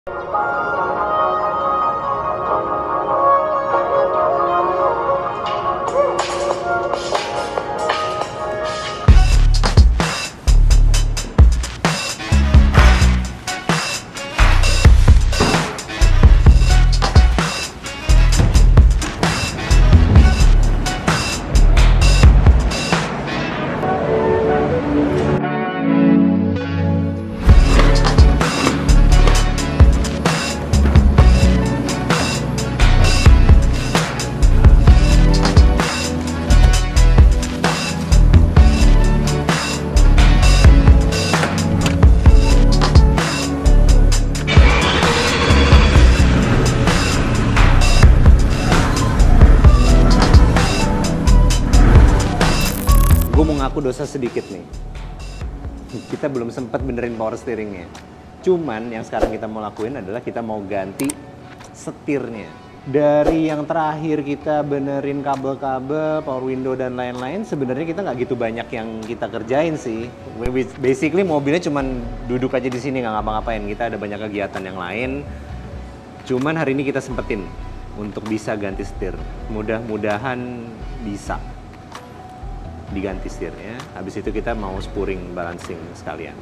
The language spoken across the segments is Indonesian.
Gue mau ngaku dosa sedikit nih. Kita belum sempat benerin power steeringnya. Cuman yang sekarang kita mau lakuin adalah kita mau ganti setirnya. Dari yang terakhir kita benerin kabel-kabel, power window dan lain-lain, sebenarnya kita nggak gitu banyak yang kita kerjain sih. Basically mobilnya cuman duduk aja di sini nggak ngapa-ngapain. Kita ada banyak kegiatan yang lain. Cuman hari ini kita sempetin untuk bisa ganti setir. Mudah-mudahan bisa diganti setirnya. Habis itu kita mau spuring balancing sekalian.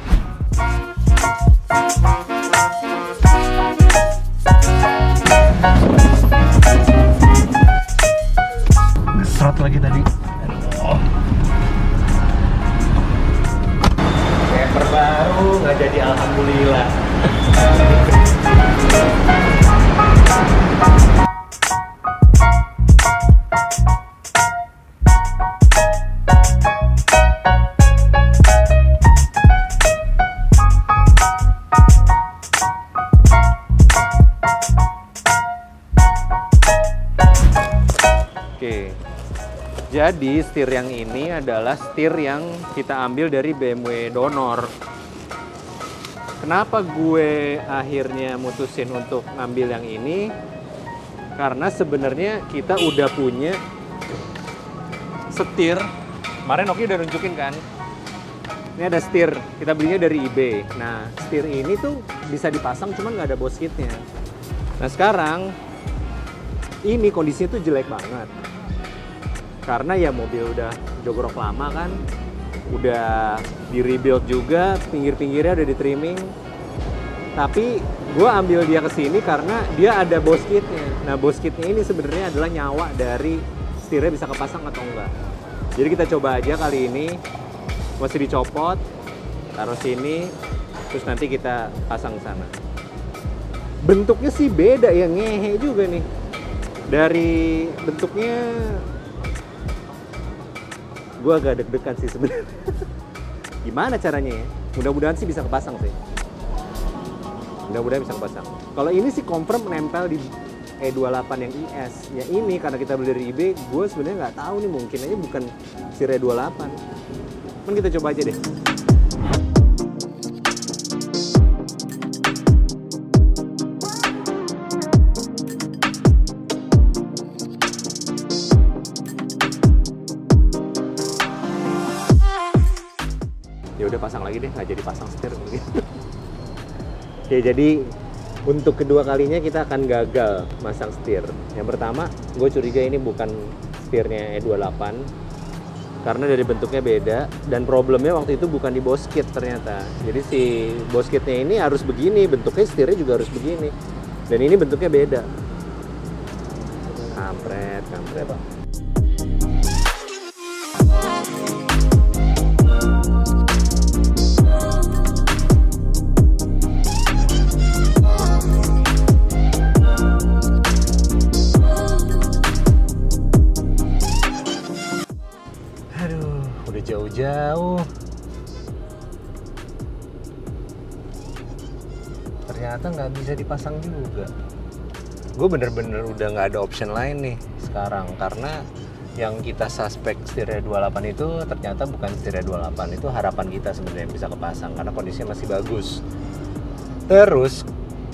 Ngeserot lagi tadi. Oh. Camper baru nggak jadi alhamdulillah. Oke, jadi setir yang ini adalah setir yang kita ambil dari BMW Donor. Kenapa gue akhirnya mutusin untuk ngambil yang ini? Karena sebenarnya kita udah punya setir. Kemarin Oki udah nunjukin kan? Ini ada setir, kita belinya dari eBay. Nah, setir ini tuh bisa dipasang cuman nggak ada bos kitnya. Nah sekarang, ini kondisinya tuh jelek banget. Karena ya mobil udah jogrok lama kan, udah di rebuild juga, pinggir-pinggirnya udah di trimming. Tapi gue ambil dia ke sini karena dia ada bos kitnya. Nah bos kitnya ini sebenarnya adalah nyawa dari setirnya bisa kepasang atau enggak. Jadi kita coba aja kali ini, masih dicopot, taruh sini, terus nanti kita pasang sana. Bentuknya sih beda ya, ngehe juga nih. Dari bentuknya gue agak deg-degan sih sebenarnya. Gimana caranya ya? Mudah-mudahan sih bisa kepasang sih. Mudah-mudahan bisa kepasang. Kalau ini sih confirm nempel di E28 yang IS. Ya ini karena kita beli dari eBay, gue sebenarnya nggak tahu nih, mungkin aja bukan si E28. Kan kita coba aja deh. Ya udah pasang lagi deh, nggak jadi pasang setir mungkin. Oke, jadi untuk kedua kalinya kita akan gagal masang setir. Yang pertama, gue curiga ini bukan setirnya E28 karena dari bentuknya beda, dan problemnya waktu itu bukan di bos kit ternyata. Jadi si bos kitnya ini harus begini, bentuknya setirnya juga harus begini, dan ini bentuknya beda. Kampret. Jauh-jauh ternyata nggak bisa dipasang juga. Gue bener-bener udah nggak ada option lain nih sekarang, karena yang kita suspek setirnya 28 itu ternyata bukan setirnya 28. Itu harapan kita sebenarnya bisa kepasang karena kondisinya masih bagus. Terus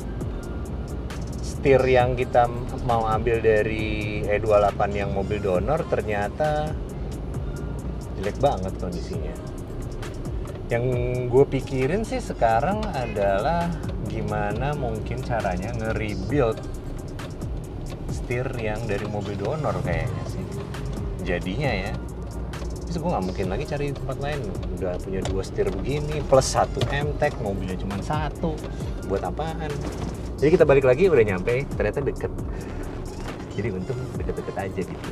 setir yang kita mau ambil dari E28 yang mobil donor ternyata jelek banget kondisinya. Yang gue pikirin sih sekarang adalah gimana mungkin caranya nge-rebuild setir yang dari mobil donor kayaknya sih. Jadinya ya, terus gue nggak mungkin lagi cari tempat lain. Udah punya 2 setir begini, plus 1 MTEK, mobilnya cuma 1. Buat apaan? Jadi kita balik lagi, udah nyampe, ternyata deket. Jadi untung deket-deket aja gitu.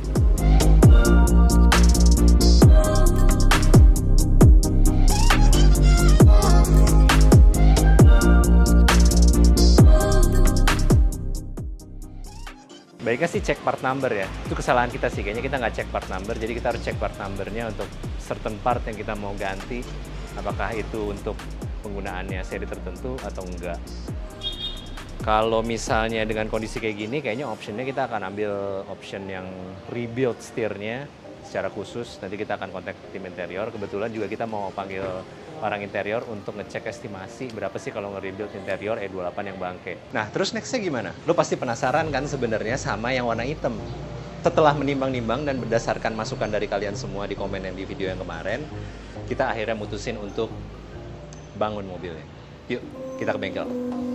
Baiknya sih cek part number ya. Itu kesalahan kita sih, kayaknya kita nggak cek part number. Jadi kita harus cek part numbernya untuk certain part yang kita mau ganti. Apakah itu untuk penggunaannya seri tertentu atau enggak. Kalau misalnya dengan kondisi kayak gini, kayaknya optionnya kita akan ambil option yang rebuild setirnya secara khusus. Nanti kita akan kontak tim interior. Kebetulan juga kita mau panggil orang interior untuk ngecek estimasi berapa sih kalau nge-rebuild interior E28 yang bangke. Nah, terus nextnya gimana? Lo pasti penasaran kan sebenarnya sama yang warna hitam. Setelah menimbang-nimbang dan berdasarkan masukan dari kalian semua di komen yang di video yang kemarin, kita akhirnya mutusin untuk bangun mobilnya. Yuk, kita ke bengkel.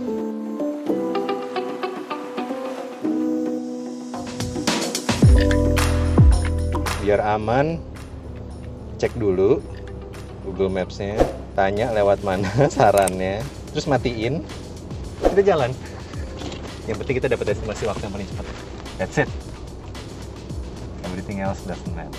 Biar aman, cek dulu Google Maps-nya, tanya lewat mana sarannya, terus matiin, kita jalan. Yang penting kita dapat estimasi waktu yang paling cepat. That's it. Everything else doesn't matter.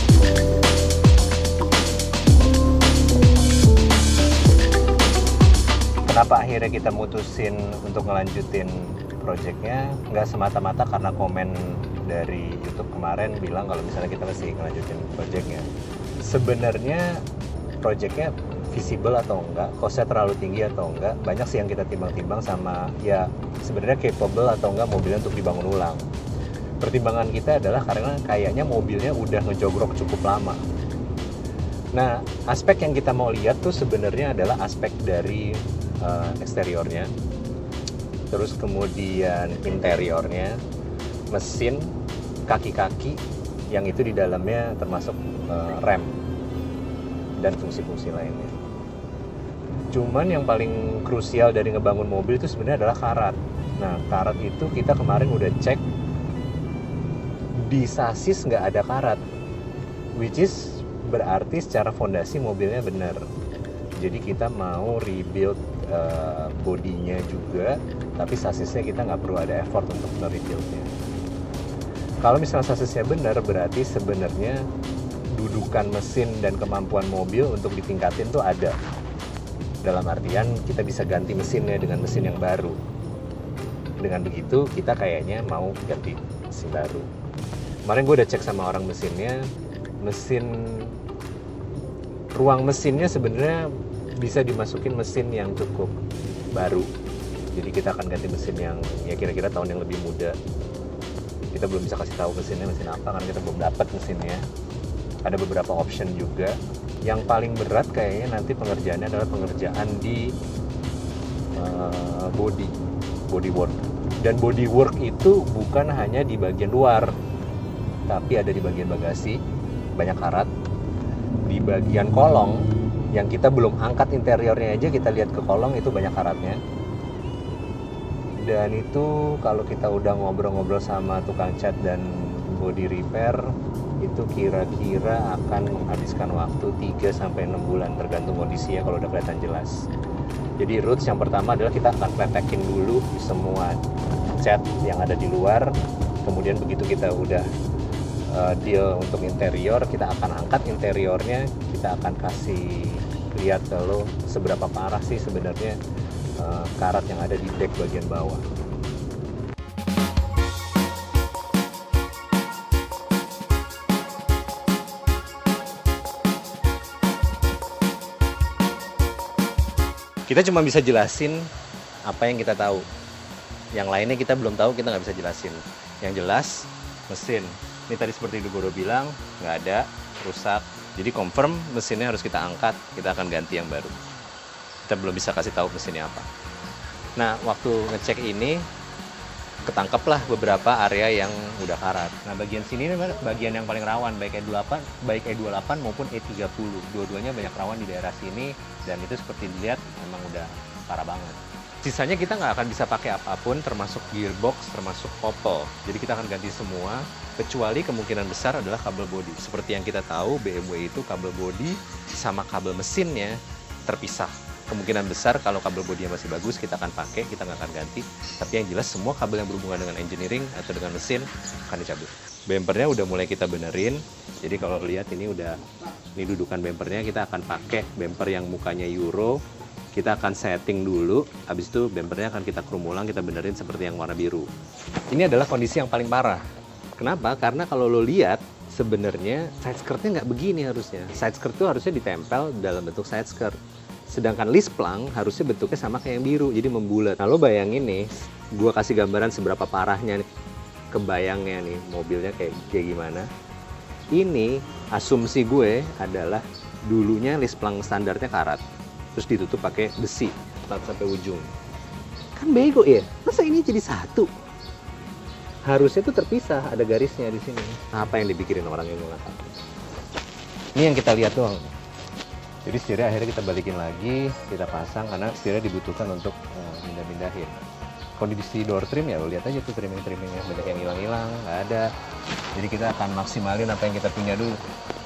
Kenapa akhirnya kita mutusin untuk ngelanjutin projectnya? Nggak semata-mata karena komen dari YouTube kemarin bilang kalau misalnya kita masih ngelanjutin projectnya. Sebenarnya projectnya visible atau enggak, costnya terlalu tinggi atau enggak, banyak sih yang kita timbang-timbang sama ya sebenarnya capable atau enggak mobilnya untuk dibangun ulang. Pertimbangan kita adalah karena kayaknya mobilnya udah ngejogrok cukup lama. Nah, aspek yang kita mau lihat tuh sebenarnya adalah aspek dari eksteriornya, terus kemudian interiornya, mesin, kaki-kaki yang itu di dalamnya termasuk rem dan fungsi-fungsi lainnya. Cuman yang paling krusial dari ngebangun mobil itu sebenarnya adalah karat. Nah, karat itu kita kemarin udah cek di sasis nggak ada karat, which is berarti secara fondasi mobilnya benar. Jadi kita mau rebuild bodinya juga, tapi sasisnya kita nggak perlu ada effort untuk nge-rebuildnya. Kalau misalnya sasisnya benar, berarti sebenarnya dudukan mesin dan kemampuan mobil untuk ditingkatin tuh ada. Dalam artian kita bisa ganti mesinnya dengan mesin yang baru. Dengan begitu kita kayaknya mau ganti mesin baru. Kemarin gue udah cek sama orang mesinnya, ruang mesinnya sebenarnya bisa dimasukin mesin yang cukup baru. Jadi kita akan ganti mesin yang ya kira-kira tahun yang lebih muda. Kita belum bisa kasih tahu mesinnya mesin apa karena kita belum dapat mesinnya. Ada beberapa option juga. Yang paling berat kayaknya nanti pengerjaannya adalah pengerjaan di bodywork. Dan bodywork itu bukan hanya di bagian luar, tapi ada di bagian bagasi, banyak karat. Di bagian kolong, yang kita belum angkat interiornya aja, kita lihat ke kolong itu banyak karatnya. Dan itu kalau kita udah ngobrol-ngobrol sama tukang cat dan body repair, itu kira-kira akan menghabiskan waktu 3-6 bulan tergantung kondisi ya kalau udah kelihatan jelas. Jadi roots yang pertama adalah kita akan pletekin dulu semua cat yang ada di luar. Kemudian begitu kita udah deal untuk interior, kita akan angkat interiornya, kita akan kasih lihat kalau seberapa parah sih sebenarnya karat yang ada di deck bagian bawah. Kita cuma bisa jelasin apa yang kita tahu. Yang lainnya kita belum tahu, kita nggak bisa jelasin. Yang jelas, mesin. Ini tadi seperti Goro bilang, nggak ada, rusak. Jadi confirm mesinnya harus kita angkat, kita akan ganti yang baru. Kita belum bisa kasih tahu mesinnya apa. Nah, waktu ngecek ini, ketangkeplah beberapa area yang udah karat. Nah, bagian sini bagian yang paling rawan, baik E28 maupun E30. Dua-duanya banyak rawan di daerah sini, dan itu seperti dilihat memang udah parah banget. Sisanya kita nggak akan bisa pakai apapun, termasuk gearbox, termasuk popel. Jadi kita akan ganti semua, kecuali kemungkinan besar adalah kabel bodi. Seperti yang kita tahu, BMW itu kabel bodi sama kabel mesinnya terpisah. Kemungkinan besar kalau kabel bodinya masih bagus, kita akan pakai, kita nggak akan ganti. Tapi yang jelas semua kabel yang berhubungan dengan engineering atau dengan mesin akan dicabut. Bempernya udah mulai kita benerin. Jadi kalau lihat ini dudukan bempernya, kita akan pakai bemper yang mukanya Euro. Kita akan setting dulu, habis itu bempernya akan kita krum ulang, kita benerin seperti yang warna biru. Ini adalah kondisi yang paling parah. Kenapa? Karena kalau lo lihat, sebenarnya side skirtnya nggak begini harusnya. Side skirt itu harusnya ditempel dalam bentuk side skirt. Sedangkan list plank harusnya bentuknya sama kayak yang biru, jadi membulat. Nah lo bayangin nih, gue kasih gambaran seberapa parahnya nih, kebayangnya nih mobilnya kayak gimana. Ini asumsi gue adalah dulunya list plank standarnya karat. Terus ditutup pakai besi sampai ujung. Kan bego ya, masa ini jadi satu? Harusnya tuh terpisah, ada garisnya di sini. Apa yang dipikirin orang yang nggak tahu? Ini yang kita lihat doang. Jadi setirnya akhirnya kita balikin lagi, kita pasang karena setirnya dibutuhkan untuk pindah-pindahin. Kondisi door trim ya lo lihat aja tuh trimming-trimmingnya, banyak yang hilang-hilang, nggak ada. Jadi kita akan maksimalin apa yang kita punya dulu.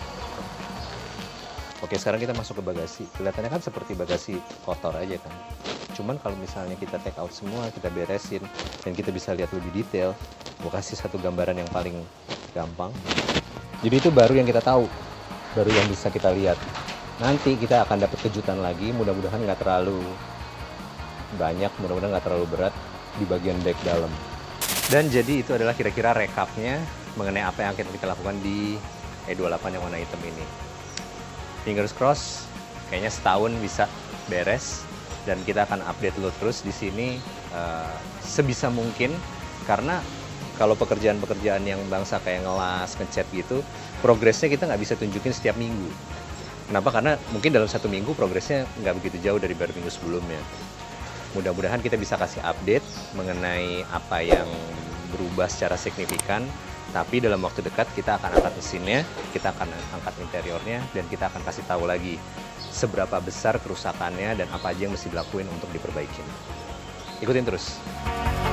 Oke, sekarang kita masuk ke bagasi. Kelihatannya kan seperti bagasi kotor aja kan. Cuman kalau misalnya kita take out semua, kita beresin, dan kita bisa lihat lebih detail, gue kasih satu gambaran yang paling gampang. Jadi itu baru yang kita tahu, baru yang bisa kita lihat. Nanti kita akan dapat kejutan lagi, mudah-mudahan nggak terlalu banyak, mudah-mudahan nggak terlalu berat di bagian back dalam. Dan jadi itu adalah kira-kira recapnya mengenai apa yang akan kita lakukan di E28 yang warna hitam ini. Fingers crossed, kayaknya setahun bisa beres dan kita akan update lo terus di sini sebisa mungkin, karena kalau pekerjaan-pekerjaan yang bangsa kayak ngelas, ngecat gitu, progresnya kita nggak bisa tunjukin setiap minggu. Kenapa? Karena mungkin dalam satu minggu progresnya nggak begitu jauh dari baru minggu sebelumnya. Mudah-mudahan kita bisa kasih update mengenai apa yang berubah secara signifikan. Tapi dalam waktu dekat kita akan angkat mesinnya, kita akan angkat interiornya, dan kita akan kasih tahu lagi seberapa besar kerusakannya dan apa aja yang mesti dilakuin untuk diperbaiki. Ikutin terus.